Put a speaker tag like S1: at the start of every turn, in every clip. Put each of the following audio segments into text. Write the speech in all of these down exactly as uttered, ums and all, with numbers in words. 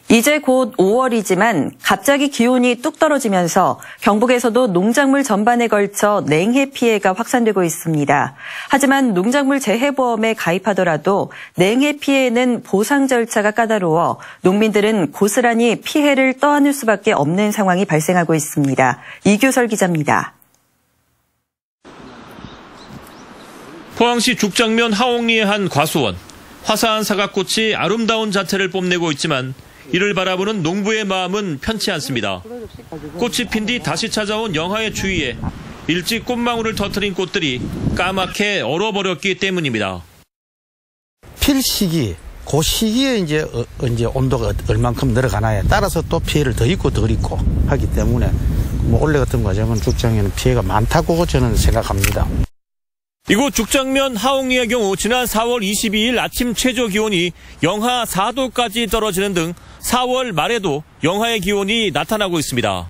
S1: 이제 곧 오월이지만 갑자기 기온이 뚝 떨어지면서 경북에서도 농작물 전반에 걸쳐 냉해 피해가 확산되고 있습니다. 하지만 농작물 재해보험에 가입하더라도 냉해 피해는 보상 절차가 까다로워 농민들은 고스란히 피해를 떠안을 수밖에 없는 상황이 발생하고 있습니다. 이규설 기자입니다.
S2: 포항시 죽장면 하옥리의 한 과수원. 화사한 사과꽃이 아름다운 자태를 뽐내고 있지만 이를 바라보는 농부의 마음은 편치 않습니다. 꽃이 핀 뒤 다시 찾아온 영하의 추위에 일찍 꽃망울을 터뜨린 꽃들이 까맣게 얼어버렸기 때문입니다.
S3: 필 시기, 그 시기에 이제, 이제 온도가 얼만큼 내려가나에 따라서 또 피해를 더 입고 덜 입고 하기 때문에 뭐 원래 같은 과정은 죽장에는 피해가 많다고 저는 생각합니다.
S2: 이곳 죽장면 하옥리의 경우 지난 사월 이십이일 아침 최저 기온이 영하 사도까지 떨어지는 등 사월 말에도 영하의 기온이 나타나고 있습니다.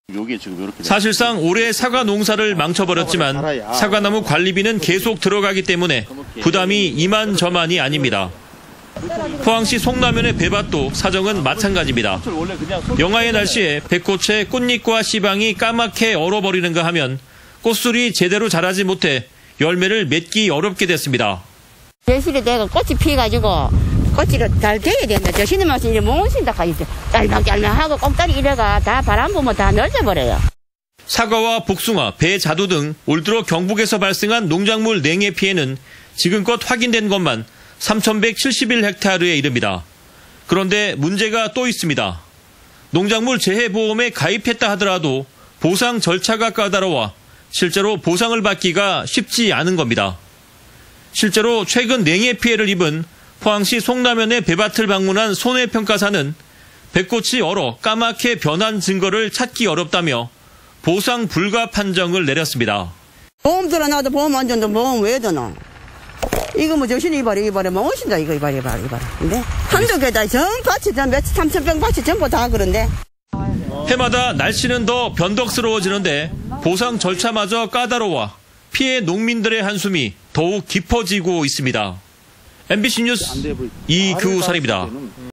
S2: 사실상 올해 사과 농사를 망쳐버렸지만 사과나무 관리비는 계속 들어가기 때문에 부담이 이만저만이 아닙니다. 포항시 송라면의 배밭도 사정은 마찬가지입니다. 영하의 날씨에 배꽃의 꽃잎과 씨방이 까맣게 얼어버리는가 하면 꽃술이 제대로 자라지 못해 열매를 맺기 어렵게 됐습니다.
S4: 제실이 내가 꽃이 피가지고 꽃이 잘 돼야 된다. 저 신의 맛이 이제 못 오신다 하지. 짤막짤막하고 꼭다리 이래가 다 바람 부면 다 넓어버려요.
S2: 사과와 복숭아, 배, 자두 등 올 들어 경북에서 발생한 농작물 냉해 피해는 지금껏 확인된 것만 삼천백칠십일 헥타르에 이릅니다. 그런데 문제가 또 있습니다. 농작물 재해보험에 가입했다 하더라도 보상 절차가 까다로워 실제로 보상을 받기가 쉽지 않은 겁니다. 실제로 최근 냉해 피해를 입은 포항시 송라면의 배밭을 방문한 손해평가사는 배꽃이 얼어 까맣게 변한 증거를 찾기 어렵다며 보상 불가 판정을 내렸습니다.
S5: 보험 들어놔도 보험 안 준다. 보험 왜 드나? 이거 뭐 정신이 이발이 이발이 뭐 오신다 이거 이발이 이발이 이발이. 근데 한두 개다 전 밭이 전 몇 삼천 평 밭이 전부 다 그런데.
S2: 해마다 날씨는 더 변덕스러워지는데 보상 절차마저 까다로워 피해 농민들의 한숨이 더욱 깊어지고 있습니다. 엠비씨 뉴스 이규설입니다.